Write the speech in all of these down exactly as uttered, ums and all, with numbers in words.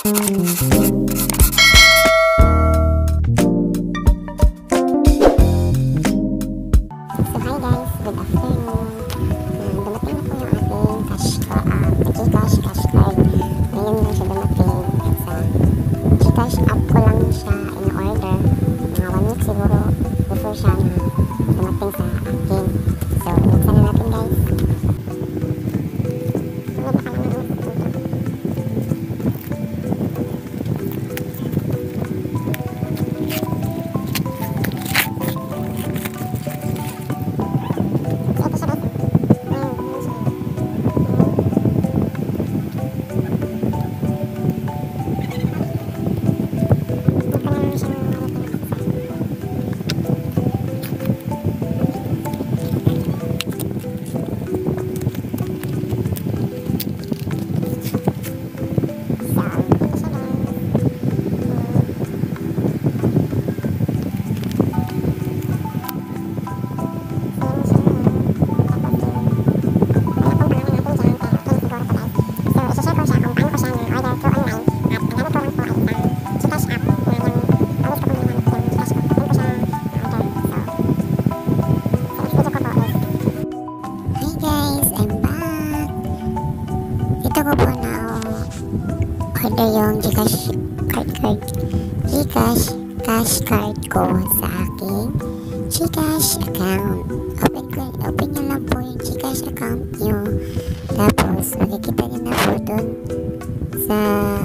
order yung Gcash card card Gcash cash card ko sa aking Gcash account. Open ko, open nyo lang po yung Gcash account nyo. Tapos makikita nyo na po dun sa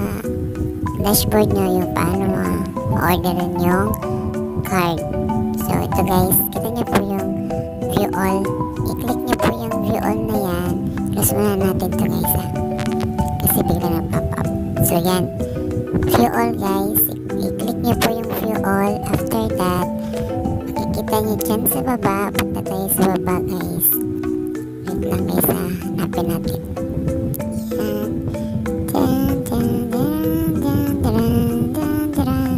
dashboard nyo yung paano ma-orderin yung card. So ito guys, kita nyo po yung view all. I-click nyo po yung view all na yan. Close muna natin to guys ha, kasi bigla na pop up. So yan, view all guys, i-click nyo po yung view all. After that, makikita nyo dyan sa baba. Punta tayo sa baba guys. Wait lang guys ha, hanapin natin. Yan. Dun, dun, dun, dun, dun, dun, dun, dun.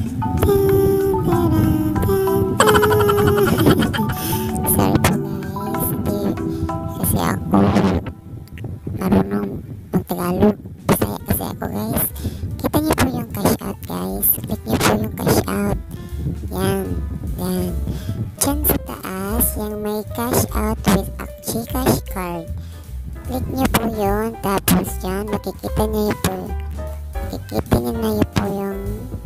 Sorry po guys, hindi kasi ako marunong mag-Tagalog. Bisaya kasi ako guys. Kita niyo po yung cash out guys. Click niyo po yung cash out. Yan, yan. Diyan sa taas, yung may cash out with a Gcash card. Click niyo po yun. Tapos yan, makikita niyo po. Makikita niyo na yun po yung.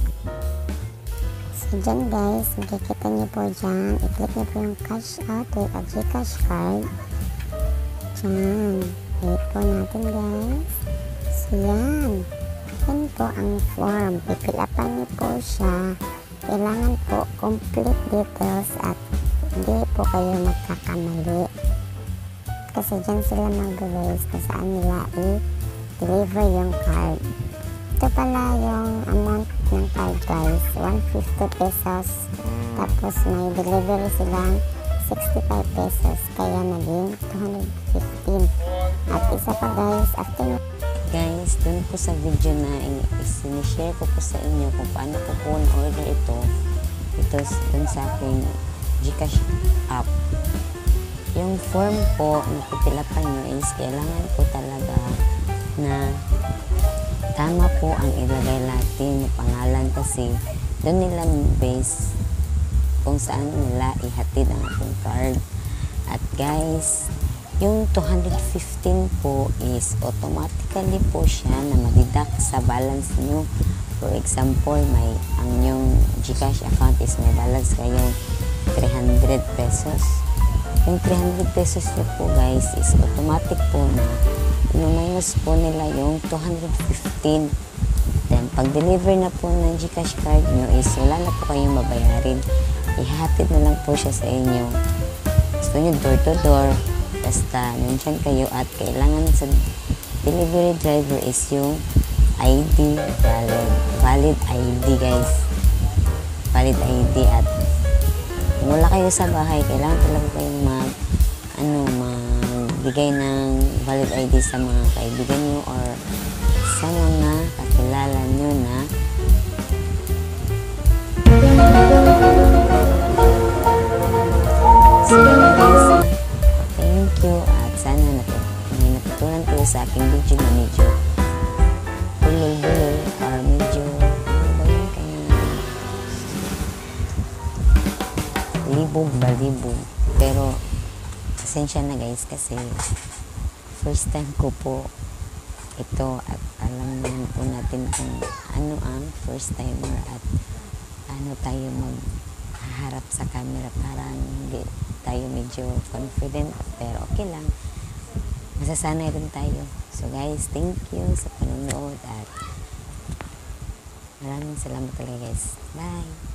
So dyan guys, makikita niyo po dyan. I-click niyo po yung cash out with a Gcash card. Dyan. Wait po natin guys. So yan. Yan po ang form. Pipilapan niyo po siya. Kailangan po complete details at hindi po kayo magkakamali. Kasi dyan sila mag-raise kung saan nila i-deliver yung card. Ito pala yung amount ng card guys. one hundred fifty pesos. Tapos may delivery silang sixty-five pesos. Kaya naging two hundred fifteen. At isa pa guys, after guys, dun po sa video na i-share ko po sa inyo kung paano ko po na-order ito. Ito dun sa aking Gcash app. Yung form po na pipilapan nyo is kailangan po talaga na tama po ang ilagay natin yung pangalan kasi doon nila base kung saan nila ihatid ang ating card. At guys, yung two hundred fifteen po is automatically po siya na ma-deduct sa balance nyo. For example, may ang yung Gcash account is may balance kayong three hundred pesos. Yung three hundred pesos nyo po guys is automatic po na minus po nila yung two hundred fifteen. Then pag deliver na po ng Gcash card nyo is wala na po kayong babayarin. Ihatid na lang po siya sa inyo. Gusto nyo door to door, basta nandyan kayo at kailangan sa delivery driver is yung I D, valid, valid I D guys. Valid I D at kung wala kayo sa bahay, kailangan talaga kayong mag, ano, magbigay ng valid I D sa mga kaibigan nyo or sa mga kakilala nyo na so guys, thank you at sana nat may natutunan kayo sa aking video na medyo bulol-bulol or libog, balibog. Pero, pasensya na guys kasi first time ko po ito at alam naman po natin kung ano ang first timer at ano tayo magharap sa camera, parang hindi tayo medyo confident pero okay lang, masasanay rin tayo. So guys, thank you sa panonood at maraming salamat talaga guys. Bye!